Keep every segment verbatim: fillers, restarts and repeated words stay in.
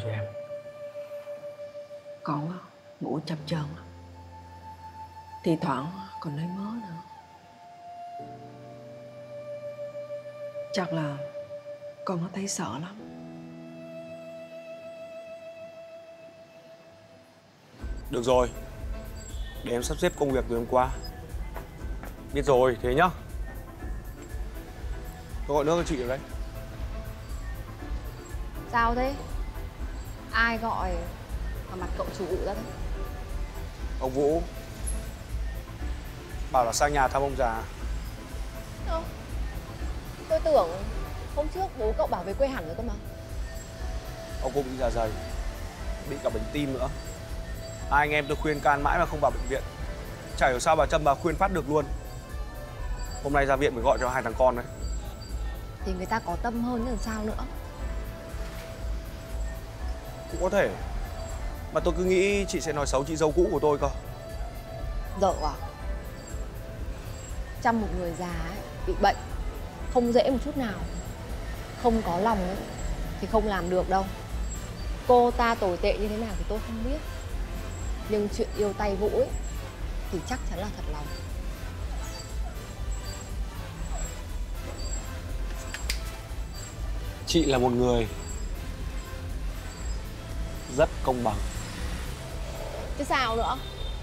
rồi em. Con ngủ chập chờn, thì thoảng còn nói mớ nữa. Chắc là con có thấy sợ lắm. Được rồi, để em sắp xếp công việc từ hôm qua. Biết rồi, thế nhá. Tôi gọi nước cho chị rồi đấy. Sao thế? Ai gọi mà mặt cậu chủ ụ ra thế? Ông Vũ bảo là sang nhà thăm ông già. Không, tôi tưởng hôm trước bố cậu bảo về quê hẳn rồi cơ mà. Ông cũng bị dạ dày, bị cả bệnh tim nữa. Hai anh em tôi khuyên can mãi mà không vào bệnh viện. Chả hiểu sao bà Trâm bà khuyên phát được luôn. Hôm nay ra viện mới gọi cho hai thằng con đấy. Thì người ta có tâm hơn chứ làm sao nữa. Cũng có thể. Mà tôi cứ nghĩ chị sẽ nói xấu chị dâu cũ của tôi cơ. Dở à? Chăm một người già ấy, bị bệnh không dễ một chút nào. Không có lòng ấy thì không làm được đâu. Cô ta tồi tệ như thế nào thì tôi không biết, nhưng chuyện yêu tay Vũ ấy thì chắc chắn là thật lòng. Chị là một người rất công bằng. Chứ sao nữa?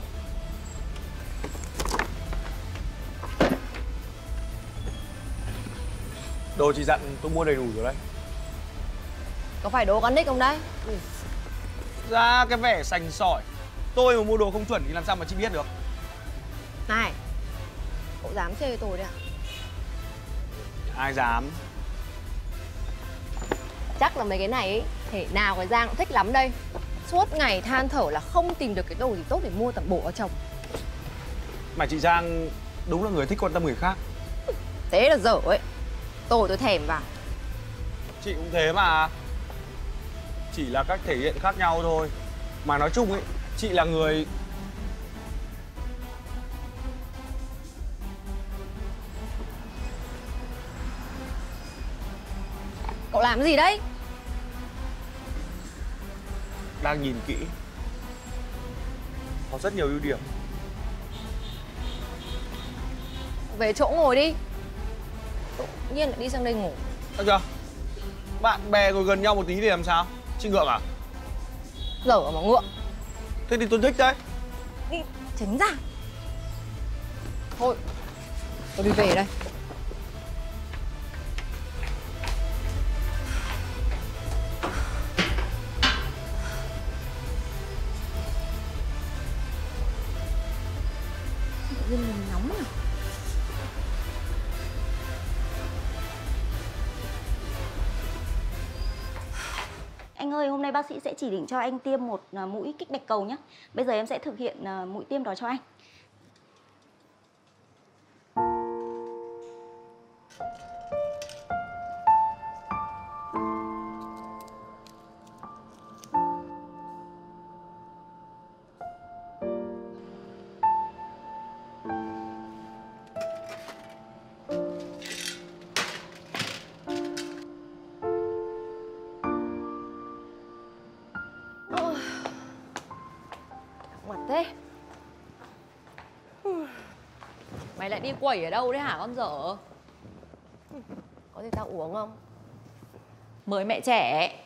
Đồ chị dặn tôi mua đầy đủ rồi đấy. Có phải đồ con nick không đấy? Ừ. Ra cái vẻ sành sỏi. Tôi mà mua đồ không chuẩn thì làm sao mà chị biết được. Này, cậu dám chê tôi đấy à? Ai dám. Chắc là mấy cái này ấy, thể nào cái Giang cũng thích lắm đây. Suốt ngày than thở là không tìm được cái đồ gì tốt để mua tẩm bổ cho chồng. Mà chị Giang đúng là người thích quan tâm người khác. Thế là dở ấy. Tôi tôi thèm vào. Chị cũng thế mà. Chỉ là cách thể hiện khác nhau thôi. Mà nói chung ấy, chị là người... Cậu làm cái gì đấy? Đang nhìn kỹ. Có rất nhiều ưu điểm. Về chỗ ngồi đi. Tự nhiên lại đi sang đây ngủ. Được chưa? Bạn bè ngồi gần nhau một tí thì làm sao? Chị ngượng à? Dở mà ngượng. Thế thì tôi thích đấy. Đi, tránh ra. Thôi, tôi đi về đây. Tự nhiên mình nóng à? Anh ơi, hôm nay bác sĩ sẽ chỉ định cho anh tiêm một mũi kích bạch cầu nhé. Bây giờ em sẽ thực hiện mũi tiêm đó cho anh. Mặt thế. Mày lại đi quẩy ở đâu đấy hả con dở? Có gì tao uống không? Mời mẹ trẻ.